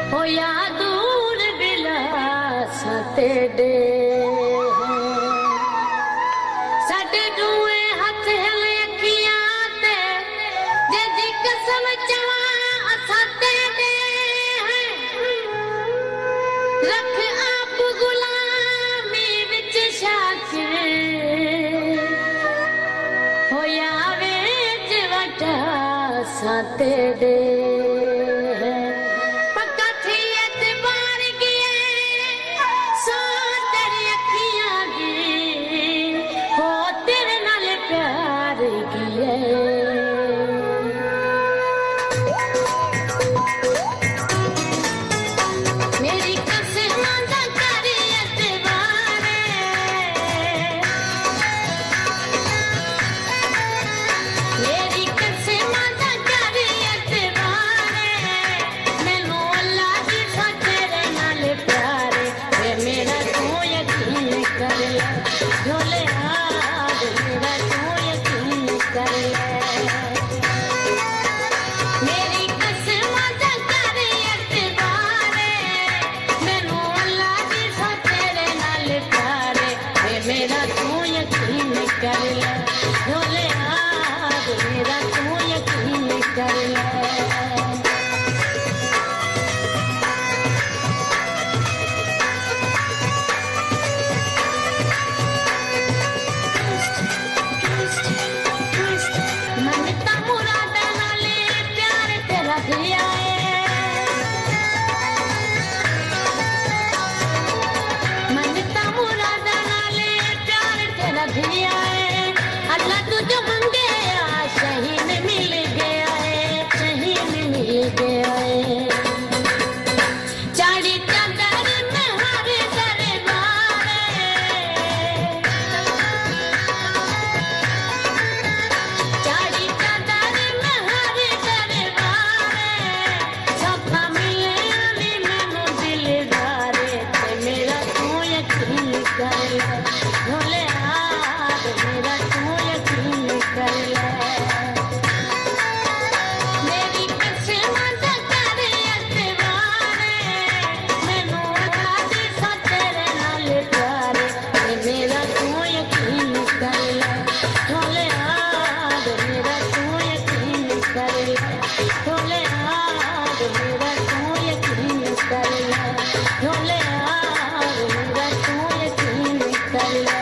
होया दूर बिलास तेरे साडे दूए हथ हिले अखियां ते जे जी कसम चवा असा तेरे रख आप गुलामी विच शाकिर होया वेच वटा सा तेरे मेरा तू यकीन कर ले झोले आज मेरा तू यकीन कर ले मनता मुरादा नाले प्यार तेरा दिया अल्लाह तुझे मंगे शहीन मिल गया है शहीन मिल गया है चाड़ी चादर में हर दरबार चाड़ी चादर में हर दरबार सफा मिले अली मैनू दिलदार ते मेरा तू यकीन कर ले भोले मेरा तू यकीन कर ले मेरी किस्मत कर अतवारे मैनू आज सा तेरे नाल प्यारे मेरा तू यकीन कर ले भोले आज मेरा तू यकीन कर ले भोले आज मेरा तू यकीन कर ले भोले आज मेरा तू यकीन कर ले